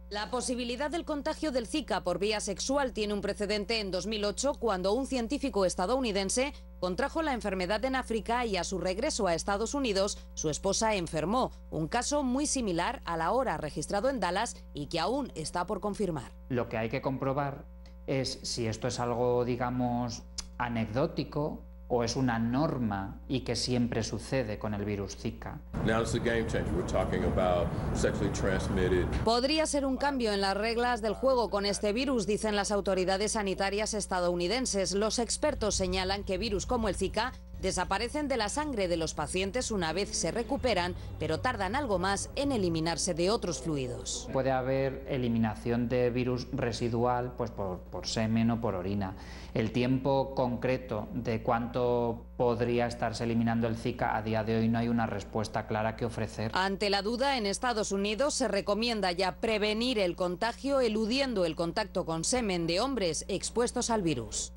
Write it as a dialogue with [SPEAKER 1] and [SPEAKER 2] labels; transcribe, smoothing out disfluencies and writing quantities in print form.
[SPEAKER 1] La posibilidad del contagio del Zika por vía sexual tiene un precedente en 2008, cuando un científico estadounidense contrajo la enfermedad en África y a su regreso a Estados Unidos, su esposa enfermó. Un caso muy similar al ahora registrado en Dallas y que aún está por confirmar.
[SPEAKER 2] Lo que hay que comprobar es si esto es algo, digamos, anecdótico o es una norma y que siempre sucede con el virus Zika.
[SPEAKER 1] Podría ser un cambio en las reglas del juego con este virus, dicen las autoridades sanitarias estadounidenses. Los expertos señalan que virus como el Zika desaparecen de la sangre de los pacientes una vez se recuperan, pero tardan algo más en eliminarse de otros fluidos.
[SPEAKER 2] Puede haber eliminación de virus residual pues por semen o por orina. El tiempo concreto de cuánto podría estarse eliminando el Zika, a día de hoy no hay una respuesta clara que ofrecer.
[SPEAKER 1] Ante la duda, en Estados Unidos se recomienda ya prevenir el contagio eludiendo el contacto con semen de hombres expuestos al virus.